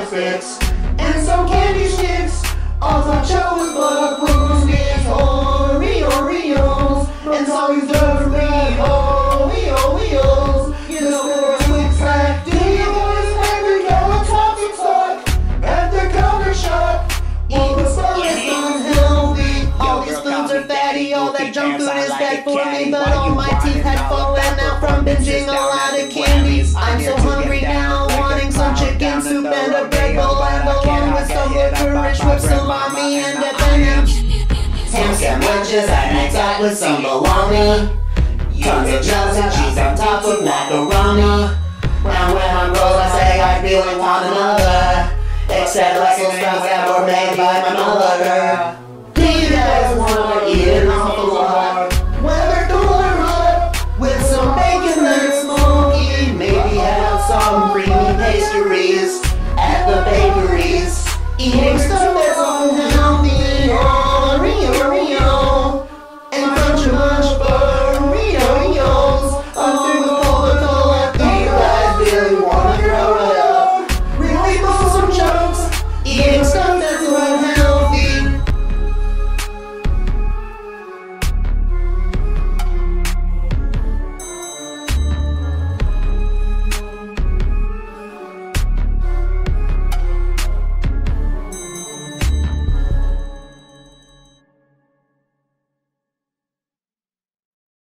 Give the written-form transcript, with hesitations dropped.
fix, and some candy sticks. All I chose but Brooklyn's Oreos, and all you love for me, Oreos. You know we're quick snack dealers, and we go and talk at the counter shop. All the food is unhealthy, all these foods are fatty, all that junk food is bad for me, but all my teeth had fallen out from binging a lot of candy. I'm so hungry now, wanting some chicken soup and a bread bowl, and along with some licorice with salami and M&M's. Ham sandwiches at night out with some bologna, tons of jellies and cheese on top of macaroni. And when I'm gross I say I really want another, except Brussels sprouts that were made by my mother.